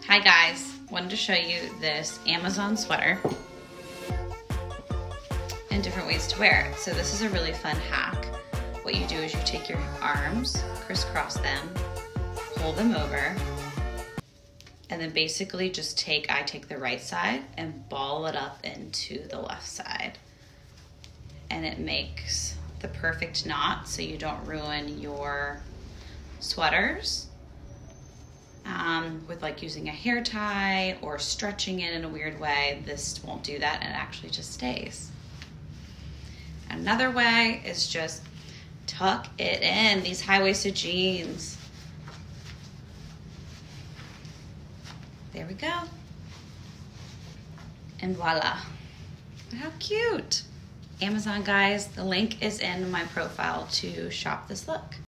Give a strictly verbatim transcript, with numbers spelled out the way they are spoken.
Hi guys, wanted to show you this Amazon sweater and different ways to wear it. So this is a really fun hack. What you do is you take your arms, crisscross them, pull them over, and then basically just take, I take the right side and ball it up into the left side. And it makes the perfect knot so you don't ruin your sweaters um, with like using a hair tie or stretching it in a weird way. This won't do that and it actually just stays. Another way is just tuck it in, these high-waisted jeans. There we go. And voila. How cute. Amazon guys, the link is in my profile to shop this look.